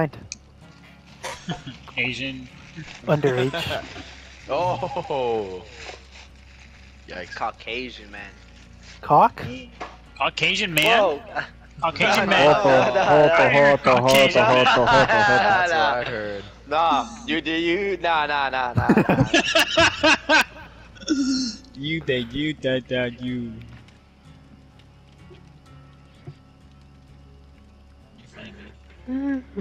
kind? Asian. Underage. Oh. Yikes. Caucasian man. Cock? Caucasian man? Whoa! Caucasian No, man? no, no, no, no. Caucasian man? That's what Nah, I heard. nah, nah. You, you. You funny, man.